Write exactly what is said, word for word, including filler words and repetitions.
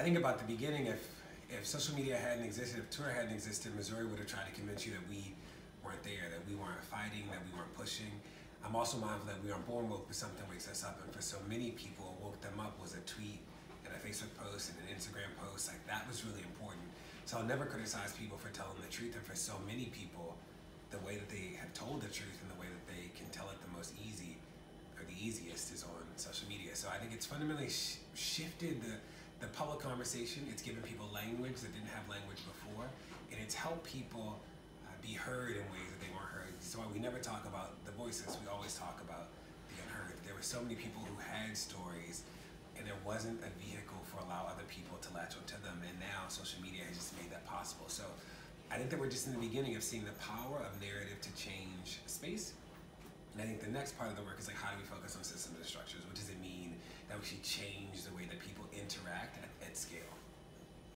I think about the beginning, if if social media hadn't existed, if Twitter hadn't existed, Missouri would have tried to convince you that we weren't there, that we weren't fighting, that we weren't pushing. I'm also mindful that we aren't born woke, but something wakes us up. And for so many people, woke them up was a tweet and a Facebook post and an Instagram post. Like, that was really important. So I'll never criticize people for telling the truth. And for so many people, the way that they have told the truth and the way that they can tell it the most easy or the easiest is on social media. So I think it's fundamentally sh- shifted the, the public conversation. It's given people language that didn't have language before. And it's helped people uh, be heard in ways that they weren't heard. So we never talk about the voices. We always talk about the unheard. There were so many people who had stories, and there wasn't a vehicle for allow other people to latch onto them. And now social media has just made that possible. So I think that we're just in the beginning of seeing the power of narrative to change space. And I think the next part of the work is like, how do we focus on systems and structures? What does it mean that we should change the way that people interact at